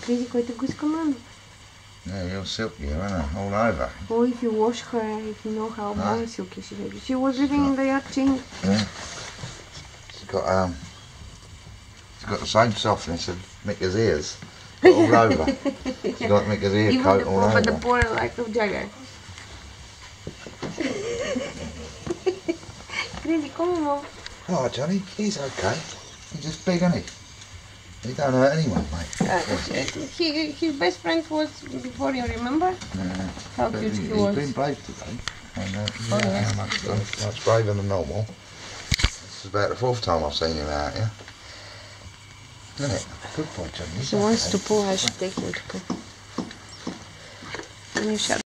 Crazy coita guscamando. Yeah, you're silky, aren't I? All over. Oh, if you wash her, if you know how more silky she is. She was living in the yachting. Yeah. She's got the same softness of Micah's ears. All over. She's got Micah's ear Even coat the all paw, over. but the paw like of Jagger. Crazy, come on, Mom. Oh, Johnny, he's okay. He's just big, isn't he? He don't hurt anyone, mate. His best friend was before, you remember? Yeah. How But cute he he's was. been brave today. And, Oh, yeah. much braver than normal. This is about the 4th time I've seen him out here. Isn't it? Good boy, Johnny. He wants to pull, I should take him to pull. Can you shut